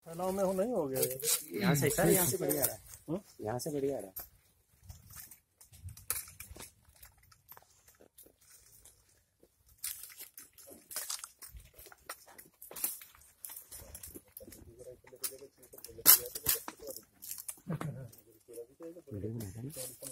फैलाव में हो नहीं हो गया यहाँ से सर, यहाँ से बढ़िया आ रहा है, यहाँ से बढ़िया आ रहा है। वीडियो बनाता है ना।